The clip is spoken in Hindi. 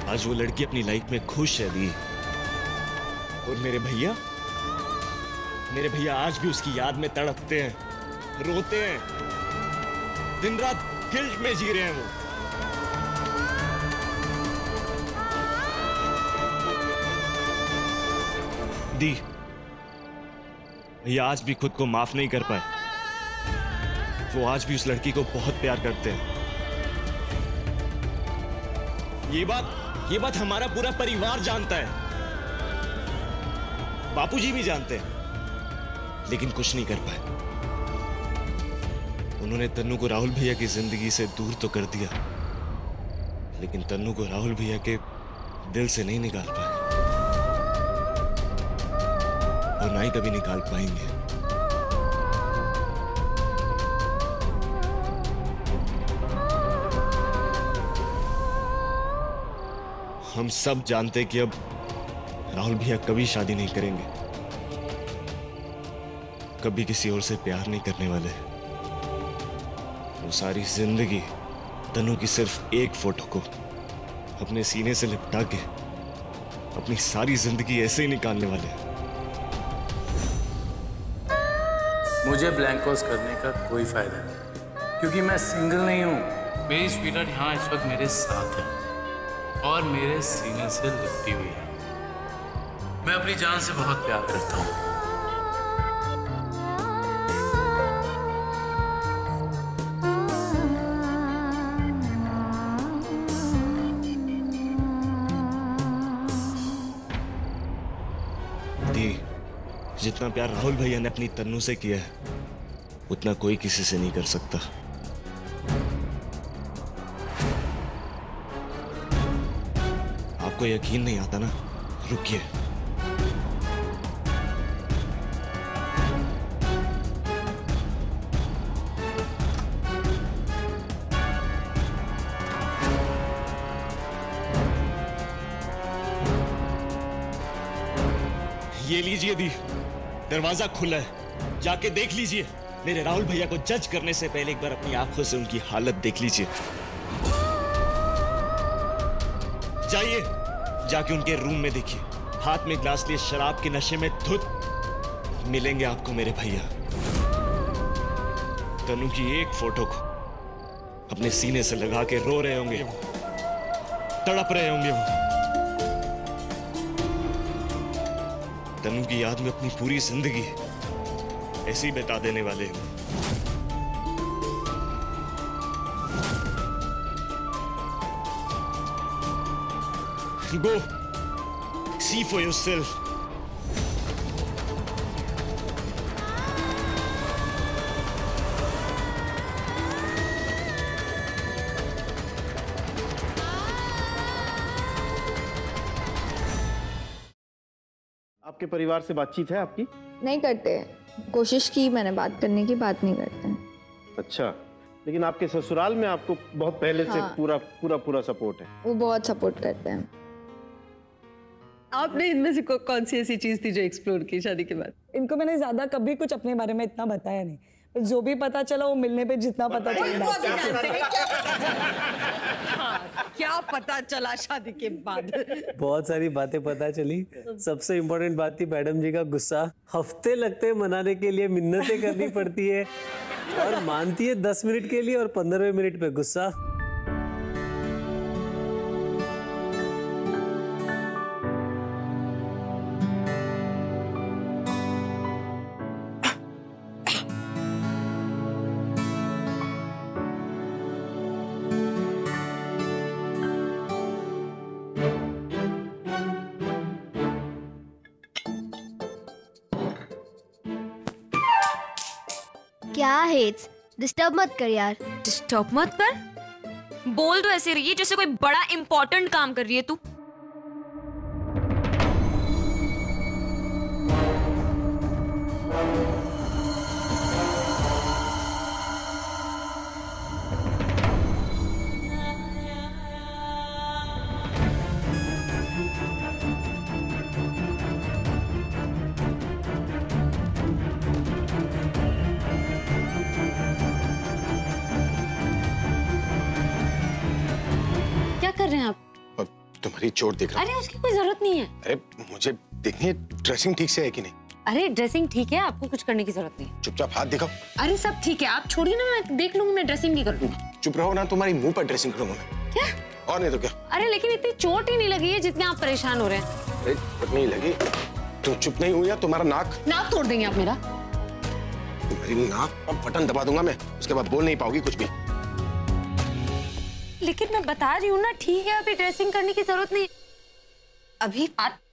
आज वो लड़की अपनी लाइफ में खुश है दी। और मेरे भैया आज भी उसकी याद में तड़पते हैं, रोते हैं, दिन रात गिल्ट में जी रहे हैं वो। दी, भैया आज भी खुद को माफ नहीं कर पाए। वो आज भी उस लड़की को बहुत प्यार करते हैं। ये बात हमारा पूरा परिवार जानता है, बापूजी भी जानते हैं, लेकिन कुछ नहीं कर पाए। उन्होंने तन्नू को राहुल भैया की जिंदगी से दूर तो कर दिया, लेकिन तन्नू को राहुल भैया के दिल से नहीं निकाल पाए, और ना ही कभी निकाल पाएंगे। हम सब जानते कि अब राहुल भैया कभी शादी नहीं करेंगे, कभी किसी और से प्यार नहीं करने वाले। वो सारी जिंदगी तन्नू की सिर्फ एक फोटो को अपने सीने से लिपटा के अपनी सारी जिंदगी ऐसे ही निकालने वाले। मुझे ब्लैंकोस करने का कोई फायदा नहीं, क्योंकि मैं सिंगल नहीं हूं। मेरी स्वीटहार्ट यहाँ इस वक्त मेरे साथ है और मेरे सीने से लिपटी हुई है। मैं अपनी जान से बहुत प्यार करता हूँ। दी, जितना प्यार राहुल भैया ने अपनी तन्नू से किया है, उतना कोई किसी से नहीं कर सकता। आपको यकीन नहीं आता ना? रुकिए। ये लीजिए दी, दरवाजा खुला है, जाके देख लीजिए। मेरे राहुल भैया को जज करने से पहले एक बार अपनी आंखों से उनकी हालत देख लीजिए। जाइए, जाके उनके रूम में देखिए, हाथ में ग्लास लिए शराब के नशे में धुत मिलेंगे आपको मेरे भैया। तन्नू की एक फोटो को अपने सीने से लगा के रो रहे होंगे, तड़प रहे होंगे वो। तन्नू की याद में अपनी पूरी जिंदगी ऐसे ही बिता देने वाले हैं। Go, see for yourself. आपके परिवार से बातचीत है आपकी? नहीं करते, कोशिश की मैंने बात करने की, बात नहीं करते। अच्छा, लेकिन आपके ससुराल में आपको बहुत पहले से पूरा सपोर्ट है? वो बहुत सपोर्ट करते हैं। आपने इनमें से कौन सी ऐसी चीज थी जो एक्सप्लोर की शादी के बाद? इनको मैंने ज्यादा कभी कुछ अपने बारे में इतना बताया नहीं, पर जो भी पता चला वो मिलने पे जितना पता चला। क्या पता चला शादी के बाद? बहुत सारी बातें पता चली। सबसे इम्पोर्टेंट बात थी मैडम जी का गुस्सा। हफ्ते लगते हैं मनाने के लिए, मिन्नतें करनी पड़ती है, और मानती है 10 मिनट के लिए और 15वें मिनट पे गुस्सा। क्या हेट्स, डिस्टर्ब मत कर यार। डिस्टर्ब मत कर? बोल तो ऐसे रही है जैसे कोई बड़ा इंपॉर्टेंट काम कर रही है तू। कर रहे हैं आप? तुम्हारी चोट देख रहा हूं। अरे उसकी कोई जरूरत नहीं है। अरे मुझे देखनी है ड्रेसिंग ठीक से है कि नहीं। अरे ड्रेसिंग ठीक है, आपको कुछ करने की जरूरत नहीं। चुपचाप हाथ दिखाओ। अरे सब ठीक है, आप छोड़िए ना, मैं देख लूंगी, मैं ड्रेसिंग भी कर लूंगी। चुप रहो ना, तुम्हारी मुंह पर ड्रेसिंग करूंगा मैं। क्या? और नहीं तो क्या। अरे लेकिन इतनी चोट ही नहीं लगी है जितने आप परेशान हो रहे हैं। अरे चोट नहीं लगी, तुम चुप नहीं हुई या तुम्हारा नाक तोड़ देंगे आप मेरा। तुम्हारी नाक पर बटन दबा दूंगा मैं, उसके बाद बोल नहीं पाओगी कुछ भी। लेकिन मैं बता रही हूँ ना, ठीक है, अभी ड्रेसिंग करने की जरूरत नहीं। अभी